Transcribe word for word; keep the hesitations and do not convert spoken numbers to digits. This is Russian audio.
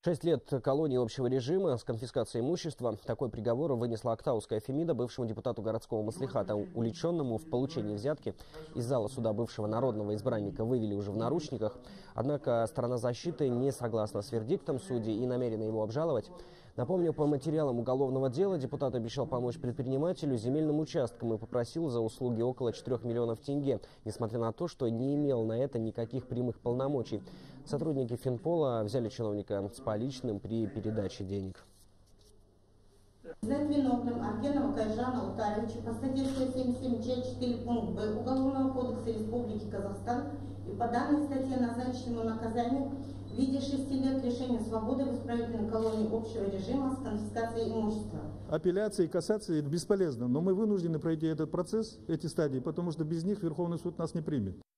Шесть лет колонии общего режима с конфискацией имущества. Такой приговор вынесла Актауская Фемида бывшему депутату городского маслихата, уличенному в получении взятки. Из зала суда бывшего народного избранника вывели уже в наручниках. Однако сторона защиты не согласна с вердиктом судьи и намерена его обжаловать. Напомню, по материалам уголовного дела депутат обещал помочь предпринимателю земельным участкам и попросил за услуги около четырёх миллионов тенге, несмотря на то, что не имел на это никаких прямых полномочий. Сотрудники Финпола взяли чиновника с поличным при передаче денег. Признать виновным Аркенова Кайжана Утаровича по статье сто семьдесят семь часть четыре пункт Б Уголовного кодекса Республики Казахстан и по данной статье назначить ему наказание в виде шести лет лишения свободы в исправительной колонии общего режима с конфискацией имущества. Апелляции и кассации бесполезно, но мы вынуждены пройти этот процесс, эти стадии, потому что без них Верховный суд нас не примет.